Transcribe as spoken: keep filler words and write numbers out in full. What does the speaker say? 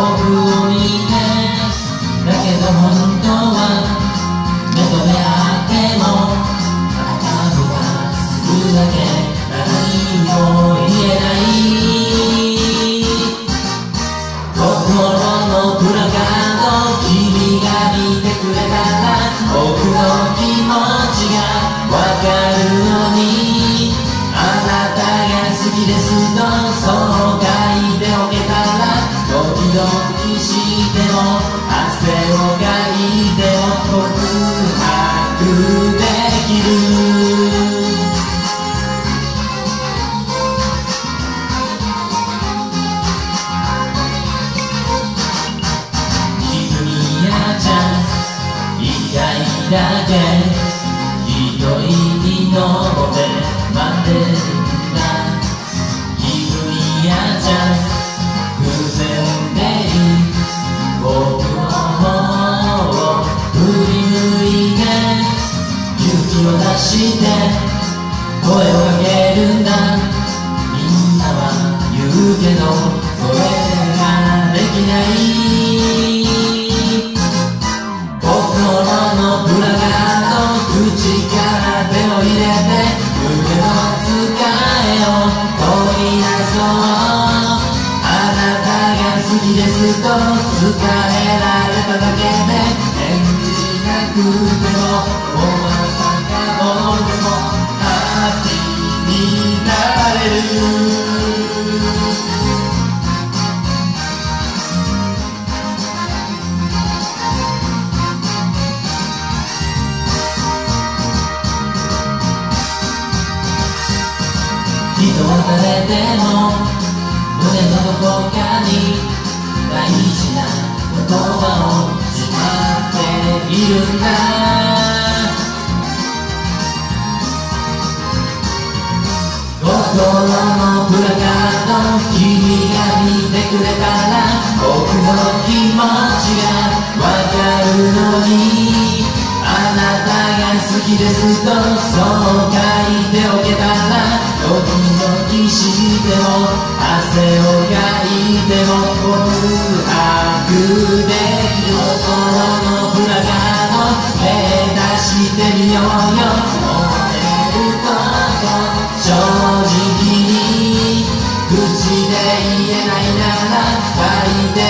を見て、だけど本当は目と目あってもあたふたするだけ、何も言えない。心のプラカード、君が見てくれたら僕の気持ちがわかるのに、あなたが好きですとそう書いておけたら、ドキドキしても汗をかいても告白できる。だけひどいにので待ってるんだ。君やチャンス偶然でいい僕の方を振り向いて、勇気を出して声をかけるんだ。みんなは言うけどそれができない。プラカード、口から手を入れて夢の使いを取り出そう。あなたが好きですと伝えられただけで返事なくてもおばたかもでもハッピーになれる。人は誰でも胸のどこかに大事な言葉をしまっているんだ。心のプラカード、君が見てくれたら僕の気持ちがわかるのに、あなたが好きですとそう書いておけたら、ドキドキしても汗をかいても告白できる。心のプラカード、手出してみようよ。思ってること正直に口で言えないなら書いて